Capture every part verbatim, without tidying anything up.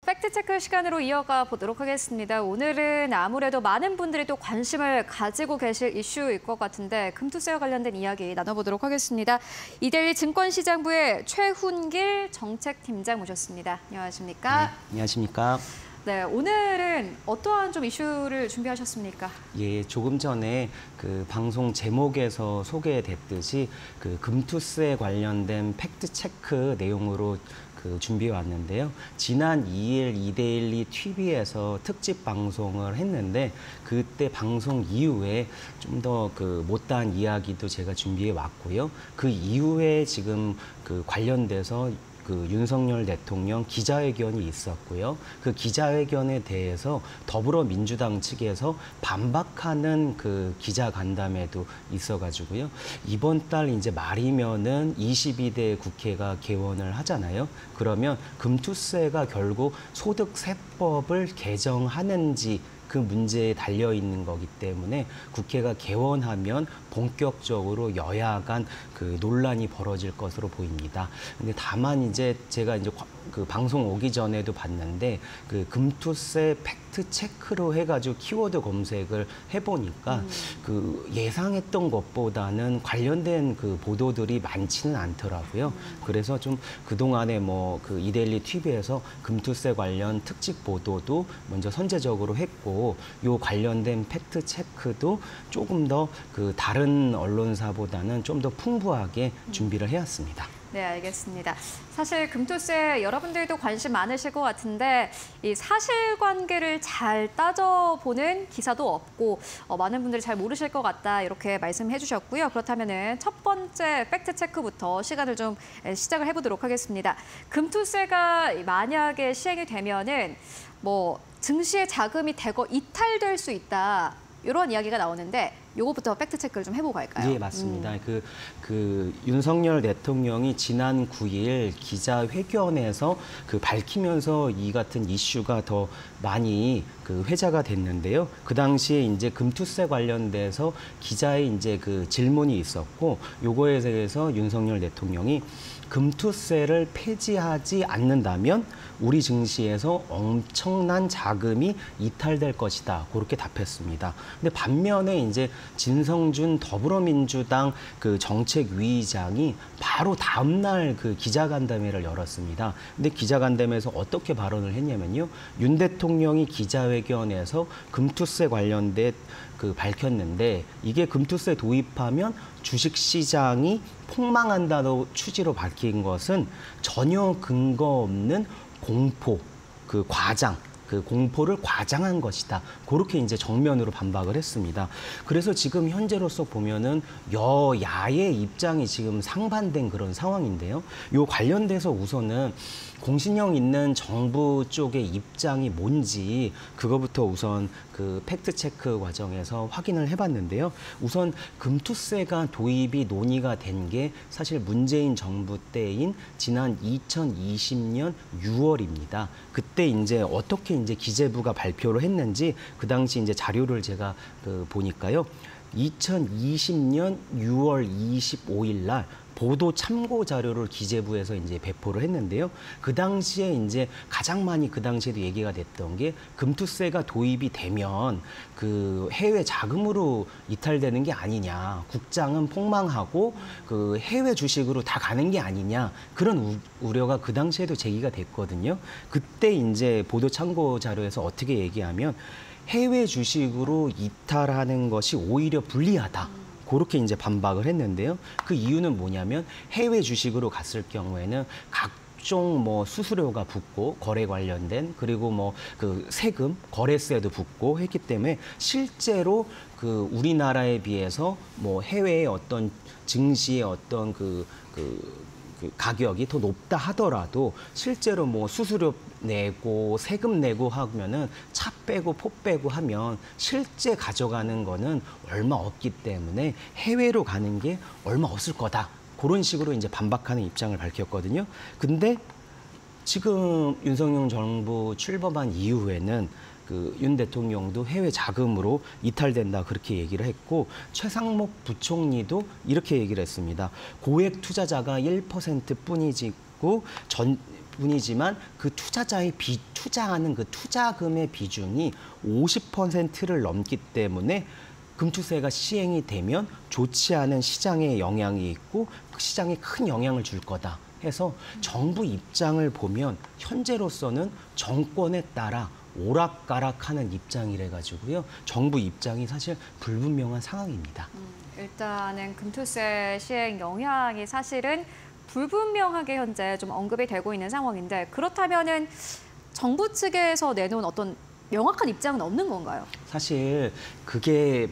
팩트체크 시간으로 이어가 보도록 하겠습니다. 오늘은 아무래도 많은 분들이 또 관심을 가지고 계실 이슈일 것 같은데 금투세와 관련된 이야기 나눠보도록 하겠습니다. 이데일리 증권시장부의 최훈길 정책팀장 모셨습니다. 안녕하십니까? 네, 안녕하십니까? 네, 오늘은 어떠한 좀 이슈를 준비하셨습니까? 예, 조금 전에 그 방송 제목에서 소개됐듯이 그 금투세 관련된 팩트 체크 내용으로 그 준비해 왔는데요. 지난 이 일 이데일리 티비에서 특집 방송을 했는데 그때 방송 이후에 좀 더 그 못다한 이야기도 제가 준비해 왔고요. 그 이후에 지금 그 관련돼서 그 윤석열 대통령 기자회견이 있었고요. 그 기자회견에 대해서 더불어민주당 측에서 반박하는 그 기자간담회도 있어가지고요. 이번 달 이제 말이면은 이십이 대 국회가 개원을 하잖아요. 그러면 금투세가 결국 소득세법을 개정하는지 그 문제에 달려 있는 거기 때문에 국회가 개원하면 본격적으로 여야 간 그 논란이 벌어질 것으로 보입니다. 근데 다만 이제 제가 이제 그 방송 오기 전에도 봤는데 그 금투세 팩트 체크로 해가지고 키워드 검색을 해보니까 음. 그 예상했던 것보다는 관련된 그 보도들이 많지는 않더라고요. 음. 그래서 좀 그동안에 뭐 그 이데일리 티비에서 금투세 관련 특집 보도도 먼저 선제적으로 했고 요 관련된 팩트 체크도 조금 더 그 다른 언론사보다는 좀 더 풍부하게 준비를 해왔습니다. 네, 알겠습니다. 사실 금투세 여러분들도 관심 많으실 것 같은데 이 사실관계를 잘 따져보는 기사도 없고 어, 많은 분들이 잘 모르실 것 같다 이렇게 말씀해 주셨고요. 그렇다면은 첫 번째 팩트체크부터 시간을 좀 시작을 해보도록 하겠습니다. 금투세가 만약에 시행이 되면은 뭐 증시의 자금이 대거 이탈될 수 있다. 이런 이야기가 나오는데 요거부터 팩트체크를 좀 해보고 갈까요? 예, 맞습니다. 음. 그, 그 윤석열 대통령이 지난 구 일 기자회견에서 그 밝히면서 이 같은 이슈가 더 많이 그 회자가 됐는데요. 그 당시에 이제 금투세 관련돼서 기자의 이제 그 질문이 있었고 요거에 대해서 윤석열 대통령이 금투세를 폐지하지 않는다면 우리 증시에서 엄청난 자금이 이탈될 것이다. 그렇게 답했습니다. 근데 반면에 이제 진성준 더불어민주당 그 정책위의장이 바로 다음 날 그 기자간담회를 열었습니다. 근데 기자간담회에서 어떻게 발언을 했냐면요. 윤 대통령이 기자회견에서 금투세 관련된 그 밝혔는데 이게 금투세 도입하면 주식시장이 폭망한다는 취지로 밝힌 것은 전혀 근거 없는 공포, 그 과장, 그 공포를 과장한 것이다. 그렇게 이제 정면으로 반박을 했습니다. 그래서 지금 현재로서 보면은 여야의 입장이 지금 상반된 그런 상황인데요. 요 관련돼서 우선은 공신력 있는 정부 쪽의 입장이 뭔지 그거부터 우선 그 팩트체크 과정에서 확인을 해봤는데요. 우선 금투세가 도입이 논의가 된 게 사실 문재인 정부 때인 지난 이천이십 년 유월입니다. 그때 이제 어떻게 이제 기재부가 발표를 했는지 그 당시 이제 자료를 제가 그 보니까요. 이천이십 년 유월 이십오일 날 보도 참고 자료를 기재부에서 이제 배포를 했는데요. 그 당시에 이제 가장 많이 그 당시에도 얘기가 됐던 게 금투세가 도입이 되면 그 해외 자금으로 이탈되는 게 아니냐. 국장은 폭망하고 그 해외 주식으로 다 가는 게 아니냐. 그런 우, 우려가 그 당시에도 제기가 됐거든요. 그때 이제 보도 참고 자료에서 어떻게 얘기하면 해외 주식으로 이탈하는 것이 오히려 불리하다. 그렇게 이제 반박을 했는데요. 그 이유는 뭐냐면 해외 주식으로 갔을 경우에는 각종 뭐 수수료가 붙고 거래 관련된 그리고 뭐 그 세금, 거래세도 붙고 했기 때문에 실제로 그 우리나라에 비해서 뭐 해외의 어떤 증시의 어떤 그, 그 그 가격이 더 높다 하더라도 실제로 뭐 수수료 내고 세금 내고 하면은 차 빼고 포 빼고 하면 실제 가져가는 거는 얼마 없기 때문에 해외로 가는 게 얼마 없을 거다. 그런 식으로 이제 반박하는 입장을 밝혔거든요. 근데 지금 윤석열 정부 출범한 이후에는 그 윤 대통령도 해외 자금으로 이탈된다 그렇게 얘기를 했고 최상목 부총리도 이렇게 얘기를 했습니다. 고액 투자자가 일 퍼센트 뿐이고 전 뿐이지만 그 투자자의 비, 투자하는 그 투자금의 비중이 오십 퍼센트를 넘기 때문에 금투세가 시행이 되면 좋지 않은 시장에 영향이 있고 그 시장에 큰 영향을 줄 거다 해서 정부 입장을 보면 현재로서는 정권에 따라 오락가락하는 입장이래 가지고요. 정부 입장이 사실 불분명한 상황입니다. 음, 일단은 금투세 시행 영향이 사실은 불분명하게 현재 좀 언급이 되고 있는 상황인데 그렇다면은 정부 측에서 내놓은 어떤 명확한 입장은 없는 건가요? 사실 그게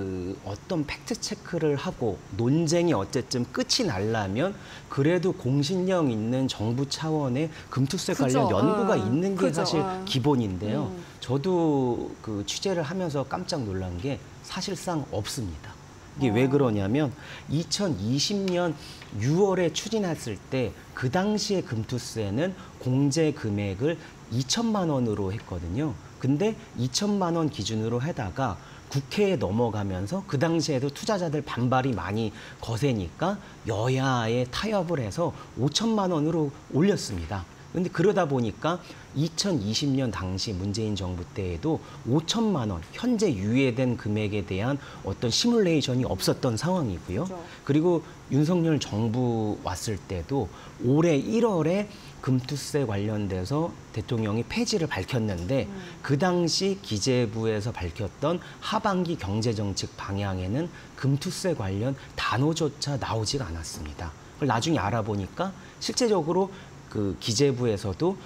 그 어떤 팩트 체크를 하고 논쟁이 어쨌든 끝이 나려면 그래도 공신력 있는 정부 차원의 금투세 그죠. 관련 연구가 어, 있는 게 그죠. 사실 어. 기본인데요. 음. 저도 그 취재를 하면서 깜짝 놀란 게 사실상 없습니다. 이게 어. 왜 그러냐면 이천이십 년 유월에 추진했을 때 그 당시의 금투세는 공제 금액을 이천만 원으로 했거든요. 근데 이천만 원 기준으로 해다가 국회에 넘어가면서 그 당시에도 투자자들 반발이 많이 거세니까 여야에 타협을 해서 오천만 원으로 올렸습니다. 근데 그러다 보니까 이천이십 년 당시 문재인 정부 때에도 오천만 원, 현재 유예된 금액에 대한 어떤 시뮬레이션이 없었던 상황이고요. 그렇죠. 그리고 윤석열 정부 왔을 때도 올해 일월에 금투세 관련돼서 대통령이 폐지를 밝혔는데 음. 그 당시 기재부에서 밝혔던 하반기 경제정책 방향에는 금투세 관련 단어조차 나오지가 않았습니다. 그걸 나중에 알아보니까 실제적으로 그 기재부에서도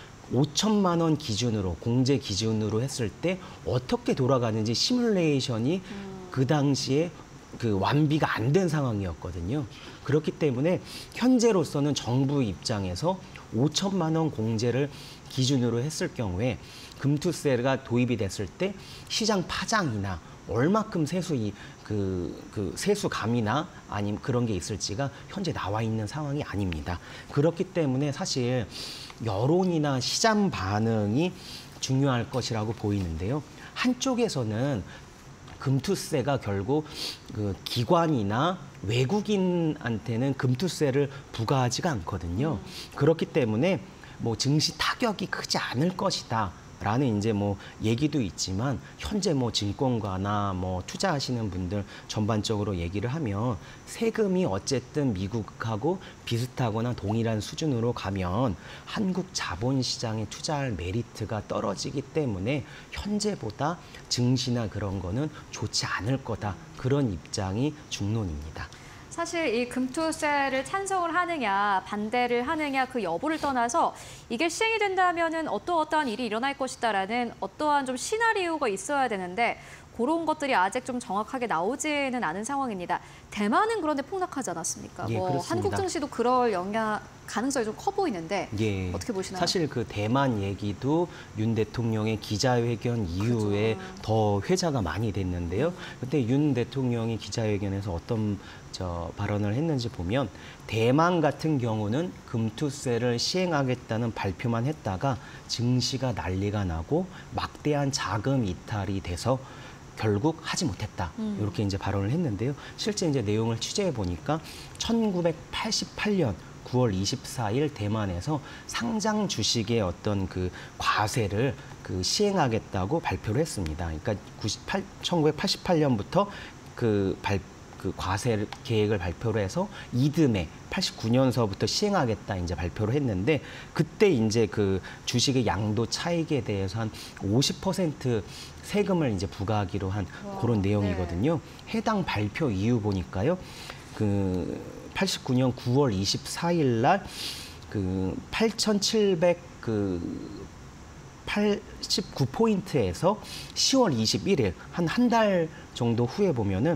오천만 원 기준으로 공제 기준으로 했을 때 어떻게 돌아가는지 시뮬레이션이 음. 그 당시에 그 완비가 안 된 상황이었거든요. 그렇기 때문에 현재로서는 정부 입장에서 오천만 원 공제를 기준으로 했을 경우에 금투세가 도입이 됐을 때 시장 파장이나 얼마큼 세수 이 그, 그 세수감이나 아니면 그런 게 있을지가 현재 나와 있는 상황이 아닙니다. 그렇기 때문에 사실 여론이나 시장 반응이 중요할 것이라고 보이는데요. 한쪽에서는 금투세가 결국 그 기관이나 외국인한테는 금투세를 부과하지가 않거든요. 그렇기 때문에 뭐 증시 타격이 크지 않을 것이다. 라는 이제 뭐 얘기도 있지만 현재 뭐 증권가나 뭐 투자하시는 분들 전반적으로 얘기를 하면 세금이 어쨌든 미국하고 비슷하거나 동일한 수준으로 가면 한국 자본시장에 투자할 메리트가 떨어지기 때문에 현재보다 증시나 그런 거는 좋지 않을 거다. 그런 입장이 중론입니다. 사실 이 금투세를 찬성을 하느냐 반대를 하느냐 그 여부를 떠나서 이게 시행이 된다면은 어떠어떠한 일이 일어날 것이다라는 어떠한 좀 시나리오가 있어야 되는데 그런 것들이 아직 좀 정확하게 나오지는 않은 상황입니다. 대만은 그런데 폭락하지 않았습니까? 예, 뭐 그렇습니다. 한국 증시도 그럴 영향 가능성이 좀 커 보이는데 예, 어떻게 보시나요? 사실 그 대만 얘기도 윤 대통령의 기자회견 이후에 그렇죠. 더 회자가 많이 됐는데요. 그때 윤 대통령이 기자회견에서 어떤 저 발언을 했는지 보면 대만 같은 경우는 금투세를 시행하겠다는 발표만 했다가 증시가 난리가 나고 막대한 자금 이탈이 돼서 결국 하지 못했다. 음. 이렇게 이제 발언을 했는데요. 실제 이제 내용을 취재해 보니까 천구백팔십팔 년 구월 이십사일 대만에서 상장 주식의 어떤 그 과세를 그 시행하겠다고 발표를 했습니다. 그러니까 구십팔, 천구백팔십팔 년부터 그 발, 그 과세 계획을 발표를 해서 이듬해 팔십구 년서부터 시행하겠다 이제 발표를 했는데 그때 이제 그 주식의 양도 차익에 대해서 한 오십 퍼센트 세금을 이제 부과하기로 한 와, 그런 내용이거든요. 네. 해당 발표 이후 보니까요. 그 팔십구 년 구월 이십사일 날 그 팔천칠백 그 팔십구 포인트에서 시월 이십일일 한 한 달 정도 후에 보면은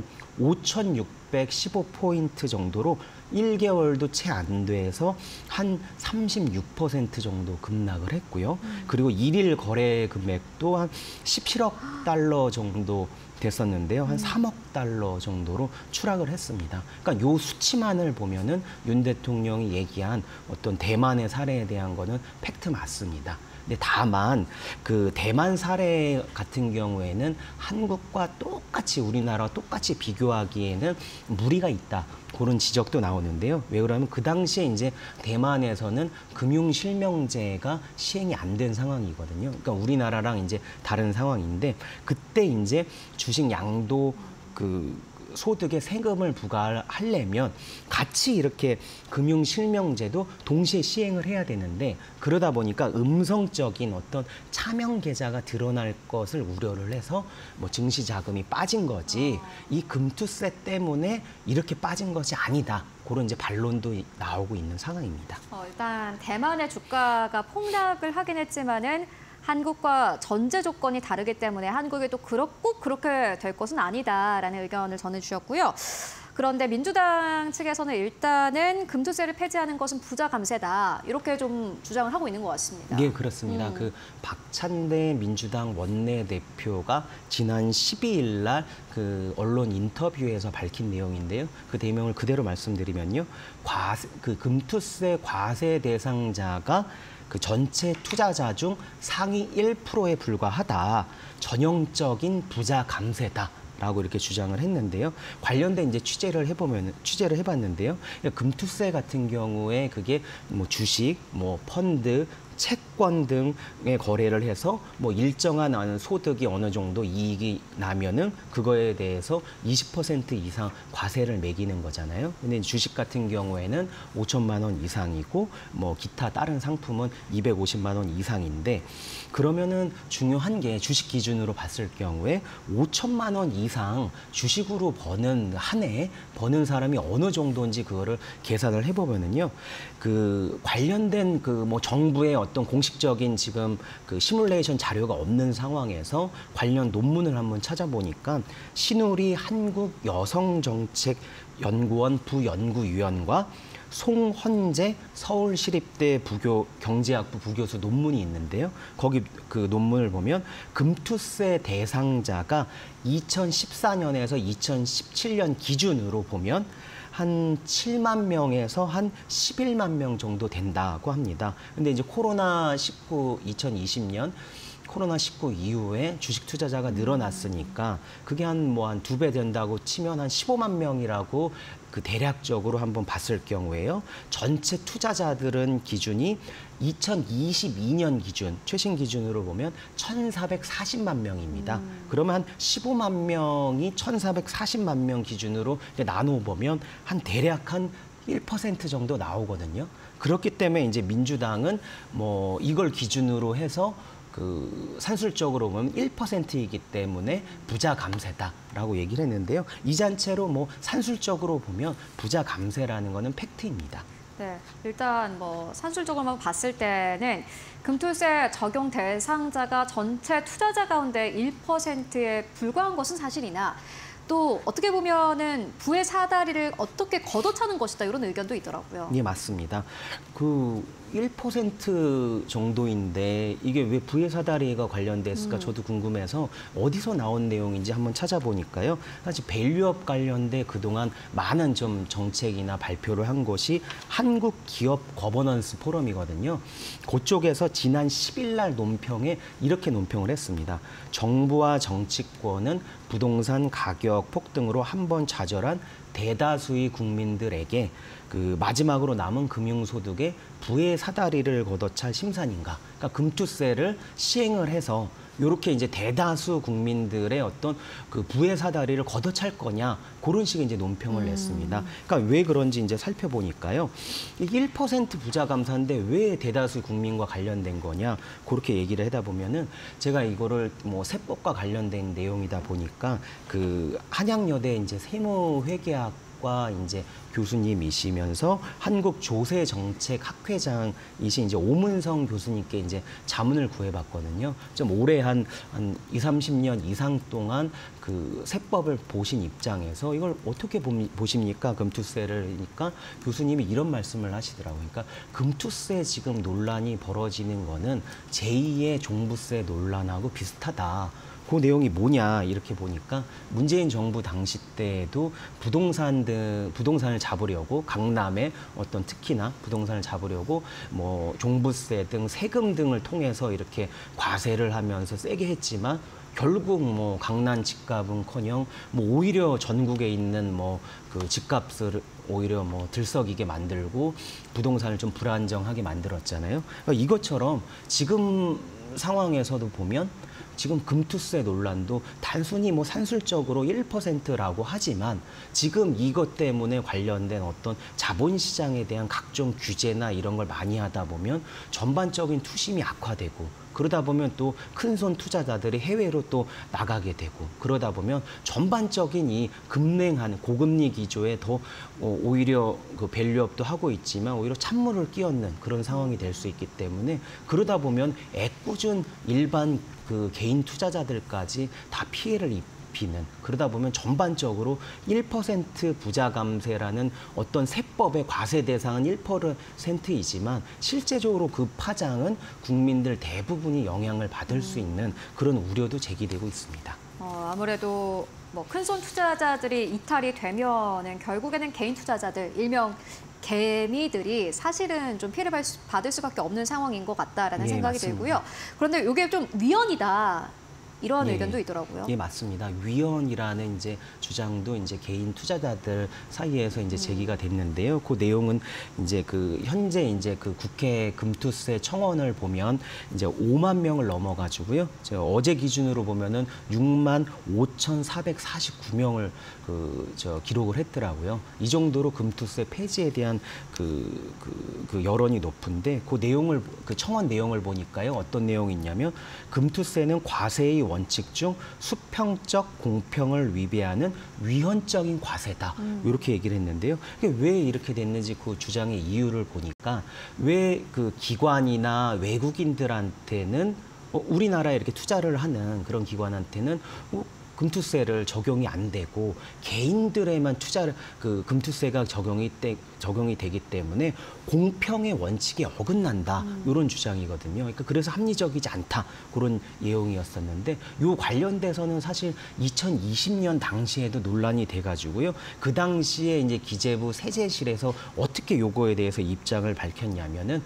오천육백십오 포인트 정도로 일 개월도 채 안 돼서 한 삼십육 퍼센트 정도 급락을 했고요. 그리고 일일 거래 금액도 한 십칠억 달러 정도 됐었는데요. 한 삼억 달러 정도로 추락을 했습니다. 그러니까 요 수치만을 보면은 윤 대통령이 얘기한 어떤 대만의 사례에 대한 거는 팩트 맞습니다. 근데 다만 그 대만 사례 같은 경우에는 한국과 똑같이 우리나라와 똑같이 비교하기에는 무리가 있다. 그런 지적도 나오는데요. 왜 그러면 그 당시에 이제 대만에서는 금융실명제가 시행이 안 된 상황이거든요. 그러니까 우리나라랑 이제 다른 상황인데 그때 이제 주식 양도 그 소득에 세금을 부과하려면 같이 이렇게 금융실명제도 동시에 시행을 해야 되는데 그러다 보니까 음성적인 어떤 차명 계좌가 드러날 것을 우려를 해서 뭐 증시 자금이 빠진 거지 이 금투세 때문에 이렇게 빠진 것이 아니다. 그런 이제 반론도 나오고 있는 상황입니다. 어, 일단 대만의 주가가 폭락을 하긴 했지만은 한국과 전제 조건이 다르기 때문에 한국이 또 꼭 그렇게 될 것은 아니다라는 의견을 전해주셨고요. 그런데 민주당 측에서는 일단은 금투세를 폐지하는 것은 부자 감세다 이렇게 좀 주장을 하고 있는 것 같습니다. 네, 그렇습니다. 음. 그 박찬대 민주당 원내대표가 지난 십이 일 날 그 언론 인터뷰에서 밝힌 내용인데요. 그 내용을 그대로 말씀드리면요, 과세, 그 금투세 과세 대상자가 그 전체 투자자 중 상위 일 퍼센트에 불과하다. 전형적인 부자 감세다. 라고 이렇게 주장을 했는데요. 관련된 이제 취재를 해보면 취재를 해봤는데요. 금투세 같은 경우에 그게 뭐 주식, 뭐 펀드, 채권 등의 거래를 해서 뭐 일정한 소득이 어느 정도 이익이 나면은 그거에 대해서 이십 퍼센트 이상 과세를 매기는 거잖아요. 근데 주식 같은 경우에는 오천만 원 이상이고 뭐 기타 다른 상품은 이백오십만 원 이상인데 그러면은 중요한 게 주식 기준으로 봤을 경우에 오천만 원 이상 주식으로 버는 한 해 버는 사람이 어느 정도인지 그거를 계산을 해보면은요. 그 관련된 그 뭐 정부의 어떤 공식적인 지금 그 시뮬레이션 자료가 없는 상황에서 관련 논문을 한번 찾아보니까 신우리 한국여성정책연구원 부연구위원과 송헌재 서울시립대 부교 경제학부 부교수 논문이 있는데요. 거기 그 논문을 보면 금투세 대상자가 이천십사 년에서 이천십칠 년 기준으로 보면 한 칠만 명에서 한 십일만 명 정도 된다고 합니다. 근데 이제 코로나 십구 이천이십 년 코로나 십구 이후에 주식 투자자가 늘어났으니까 그게 한 뭐 한 두 배 된다고 치면 한 십오만 명이라고 그 대략적으로 한번 봤을 경우에요. 전체 투자자들은 기준이 이천이십이 년 기준, 최신 기준으로 보면 천사백사십만 명입니다. 음. 그러면 한 십오만 명이 천사백사십만 명 기준으로 이제 나눠보면 한 대략 한 일 퍼센트 정도 나오거든요. 그렇기 때문에 이제 민주당은 뭐 이걸 기준으로 해서 그 산술적으로 보면 일 퍼센트이기 때문에 부자 감세다라고 얘기를 했는데요. 이 자체로 뭐 산술적으로 보면 부자 감세라는 거는 팩트입니다. 네, 일단 뭐 산술적으로만 봤을 때는 금투세 적용 대상자가 전체 투자자 가운데 일 퍼센트에 불과한 것은 사실이나 또 어떻게 보면은 부의 사다리를 어떻게 걷어차는 것이다 이런 의견도 있더라고요. 네, 맞습니다. 그 일 퍼센트 정도인데 이게 왜 부의 사다리가 관련됐을까 음. 저도 궁금해서 어디서 나온 내용인지 한번 찾아보니까요. 사실 밸류업 관련돼 그동안 많은 좀 정책이나 발표를 한 것이 한국 기업 거버넌스 포럼이거든요. 그쪽에서 지난 십 일 날 논평에 이렇게 논평을 했습니다. 정부와 정치권은 부동산 가격 폭등으로 한 번 좌절한 대다수의 국민들에게 그 마지막으로 남은 금융소득에 부의 사다리를 걷어찰 심산인가. 그러니까 금투세를 시행을 해서 이렇게 이제 대다수 국민들의 어떤 그 부의 사다리를 걷어찰 거냐 그런 식의 이제 논평을 음. 냈습니다. 그러니까 왜 그런지 이제 살펴보니까요. 일 퍼센트 부자 감사인데 왜 대다수 국민과 관련된 거냐 그렇게 얘기를 하다 보면은 제가 이거를 뭐 세법과 관련된 내용이다 보니까 그 한양여대 이제 세무회계학 과 이제 교수님이시면서 한국조세정책학회장이신 이제 오문성 교수님께 이제 자문을 구해봤거든요. 좀 오래 한, 한 이삼십 년 이상 동안 그 세법을 보신 입장에서 이걸 어떻게 보십니까? 금투세를. 그러니까 교수님이 이런 말씀을 하시더라고요. 그러니까 금투세 지금 논란이 벌어지는 거는 제이의 종부세 논란하고 비슷하다. 그 내용이 뭐냐 이렇게 보니까 문재인 정부 당시 때에도 부동산 등 부동산을 잡으려고 강남에 어떤 특히나 부동산을 잡으려고 뭐 종부세 등 세금 등을 통해서 이렇게 과세를 하면서 세게 했지만 결국 뭐 강남 집값은커녕 뭐 오히려 전국에 있는 뭐 그 집값을 오히려 뭐 들썩이게 만들고 부동산을 좀 불안정하게 만들었잖아요. 그러니까 이것처럼 지금 상황에서도 보면 지금 금투세 논란도 단순히 뭐 산술적으로 일 퍼센트라고 하지만 지금 이것 때문에 관련된 어떤 자본시장에 대한 각종 규제나 이런 걸 많이 하다 보면 전반적인 투심이 악화되고 그러다 보면 또 큰손 투자자들이 해외로 또 나가게 되고 그러다 보면 전반적인 이 급냉하는 고금리 기조에 더 오히려 그 밸류업도 하고 있지만 오히려 찬물을 끼얹는 그런 상황이 될 수 있기 때문에 그러다 보면 애꿎은 일반 그 개인 투자자들까지 다 피해를 입히는 그러다 보면 전반적으로 일 퍼센트 부자 감세라는 어떤 세법의 과세 대상은 일 퍼센트이지만 실제적으로 그 파장은 국민들 대부분이 영향을 받을 수 있는 그런 우려도 제기되고 있습니다. 어, 아무래도 뭐 큰손 투자자들이 이탈이 되면은 결국에는 개인 투자자들 일명 개미들이 사실은 좀 피해를 받을 수밖에 없는 상황인 것 같다라는 예, 생각이 맞습니다. 들고요. 그런데 이게 좀 위헌이다. 이런 예, 의견도 있더라고요. 예, 맞습니다. 위헌이라는 이제 주장도 이제 개인 투자자들 사이에서 이제 제기가 됐는데요. 그 내용은 이제 그 현재 이제 그 국회 금투세 청원을 보면 이제 오만 명을 넘어가지고요. 제가 어제 기준으로 보면은 육만 오천사백사십구 명을 그 저 기록을 했더라고요. 이 정도로 금투세 폐지에 대한 그, 그, 그 여론이 높은데 그 내용을 그 청원 내용을 보니까요. 어떤 내용이 있냐면 금투세는 과세의 원칙 중 수평적 공평을 위배하는 위헌적인 과세다. 음. 이렇게 얘기를 했는데요. 이게 왜 이렇게 됐는지 그 주장의 이유를 보니까 왜 그 기관이나 외국인들한테는 어, 우리나라에 이렇게 투자를 하는 그런 기관한테는 어, 금투세를 적용이 안 되고 개인들에만 투자를 그 금투세가 적용이 때, 적용이 되기 때문에 공평의 원칙에 어긋난다 음. 이런 주장이거든요. 그러니까 그래서 합리적이지 않다 그런 내용이었었는데 요 관련돼서는 사실 이천이십 년 당시에도 논란이 돼가지고요. 그 당시에 이제 기재부 세제실에서 어떻게 요거에 대해서 입장을 밝혔냐면은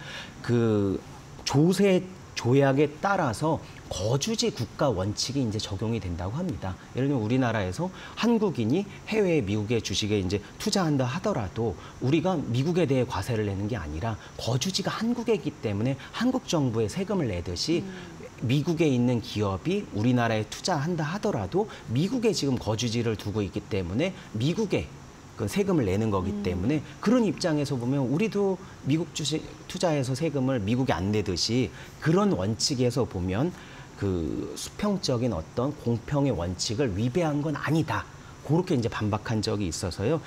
그 조세 조약에 따라서 거주지 국가 원칙이 이제 적용이 된다고 합니다. 예를 들면 우리나라에서 한국인이 해외 미국의 주식에 이제 투자한다 하더라도 우리가 미국에 대해 과세를 내는 게 아니라 거주지가 한국이기 때문에 한국 정부에 세금을 내듯이 음. 미국에 있는 기업이 우리나라에 투자한다 하더라도 미국에 지금 거주지를 두고 있기 때문에 미국에 그 세금을 내는 거기 때문에 그런 입장에서 보면 우리도 미국 주식 투자해서 세금을 미국에 안 내듯이 그런 원칙에서 보면 그 수평적인 어떤 공평의 원칙을 위배한 건 아니다. 그렇게 이제 반박한 적이 있어서요.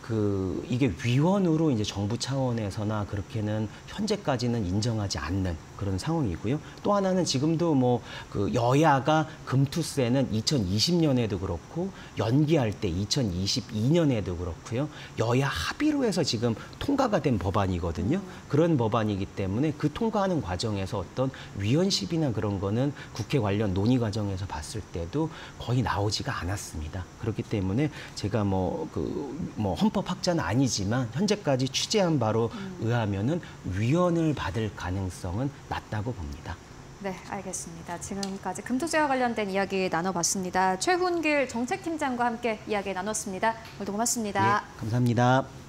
그 이게 위헌으로 이제 정부 차원에서나 그렇게는 현재까지는 인정하지 않는 그런 상황이고요. 또 하나는 지금도 뭐 그 여야가 금투세는 이천이십 년에도 그렇고 연기할 때 이천이십이 년에도 그렇고요. 여야 합의로 해서 지금 통과가 된 법안이거든요. 그런 법안이기 때문에 그 통과하는 과정에서 어떤 위헌 시비나 그런 거는 국회 관련 논의 과정에서 봤을 때도 거의 나오지가 않았습니다. 그렇기 때문에 제가 뭐 그 뭐 헌법 학자는 아니지만 현재까지 취재한 바로 음. 의하면은 위헌을 받을 가능성은 낮다고 봅니다. 네, 알겠습니다. 지금까지 금투세와 관련된 이야기 나눠봤습니다. 최훈길 정책팀장과 함께 이야기 나눴습니다. 오늘도 고맙습니다. 예, 감사합니다.